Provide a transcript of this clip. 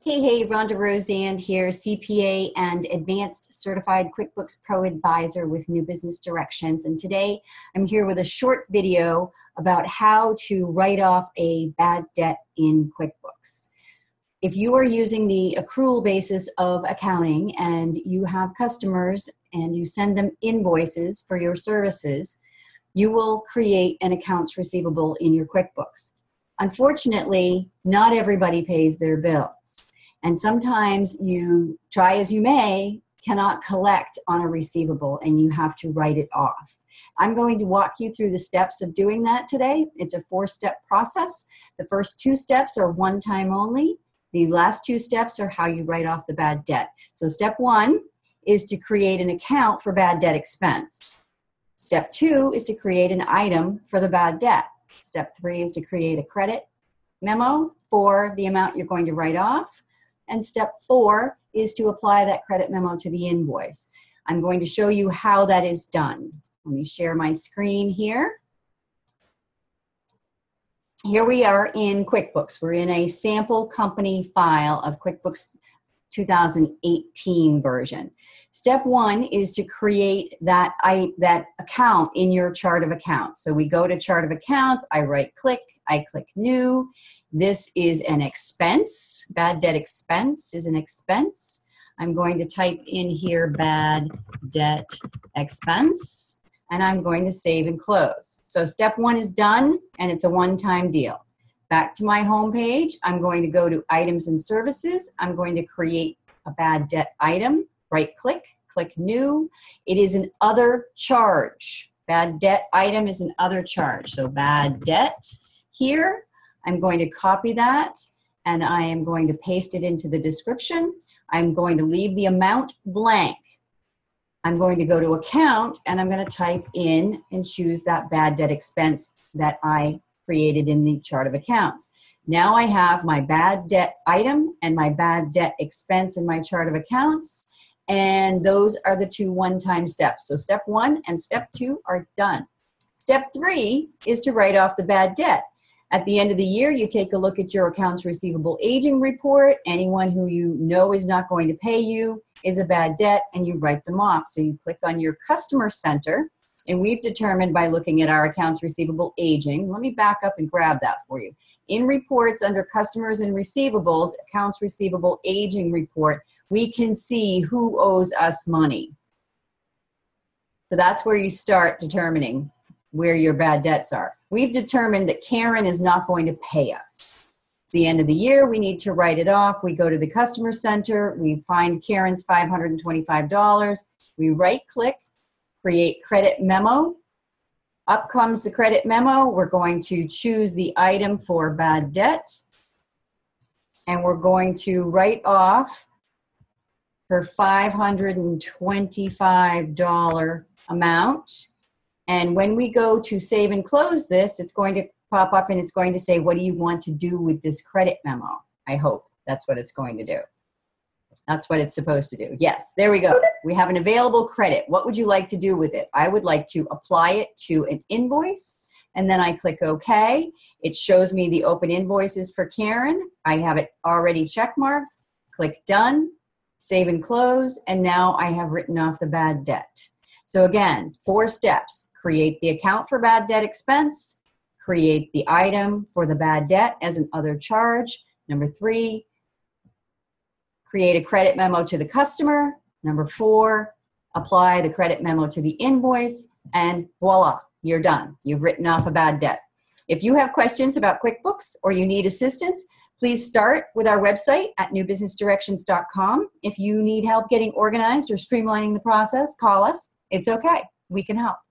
Hey, Rhonda Rosand here, CPA and Advanced Certified QuickBooks Proadvisor with New Business Directions. And today I'm here with a short video about how to write off a bad debt in QuickBooks. If you are using the accrual basis of accounting and you have customers and you send them invoices for your services, you will create an accounts receivable in your QuickBooks. Unfortunately, not everybody pays their bills. And sometimes you, try as you may, cannot collect on a receivable and you have to write it off. I'm going to walk you through the steps of doing that today. It's a 4-step process. The first 2 steps are one time only. The last 2 steps are how you write off the bad debt. So step 1 is to create an account for bad debt expense. Step 2 is to create an item for the bad debt. Step 3 is to create a credit memo for the amount you're going to write off. And step 4 is to apply that credit memo to the invoice. I'm going to show you how that is done. Let me share my screen here. Here we are in QuickBooks. We're in a sample company file of QuickBooks 2018 version. Step 1 is to create that account in your chart of accounts. So we go to chart of accounts, I right click, I click new. This is an expense. Bad debt expense is an expense. I'm going to type in here bad debt expense and I'm going to save and close. So step 1 is done and it's a one-time deal. Back to my home page, I'm going to go to items and services. I'm going to create a bad debt item, right click, click new. It is an other charge. Bad debt item is an other charge. So bad debt here. I'm going to copy that and I am going to paste it into the description. I'm going to leave the amount blank. I'm going to go to account and I'm going to type in and choose that bad debt expense that I created in the chart of accounts. Now I have my bad debt item and my bad debt expense in my chart of accounts, and those are the 2 one-time steps. So step 1 and step 2 are done. Step 3 is to write off the bad debt. At the end of the year, you take a look at your accounts receivable aging report. Anyone who you know is not going to pay you is a bad debt, and you write them off. So you click on your customer center, and we've determined by looking at our accounts receivable aging. Let me back up and grab that for you. In reports under customers and receivables, accounts receivable aging report, we can see who owes us money. So that's where you start determining where your bad debts are. We've determined that Karen is not going to pay us. It's the end of the year, we need to write it off. We go to the customer center, we find Karen's $525. We right click, create credit memo. Up comes the credit memo. We're going to choose the item for bad debt. And we're going to write off her $525 amount. And when we go to save and close this, it's going to pop up and it's going to say, what do you want to do with this credit memo? I hope that's what it's going to do. That's what it's supposed to do. Yes, there we go. We have an available credit. What would you like to do with it? I would like to apply it to an invoice, and then I click OK. It shows me the open invoices for Karen. I have it already checkmarked. Click Done, save and close, and now I have written off the bad debt. So again, 4 steps. Create the account for bad debt expense, create the item for the bad debt as an other charge. Number 3, create a credit memo to the customer. Number 4, apply the credit memo to the invoice, and voila, you're done. You've written off a bad debt. If you have questions about QuickBooks or you need assistance, please start with our website at newbusinessdirections.com. If you need help getting organized or streamlining the process, call us. It's okay. We can help.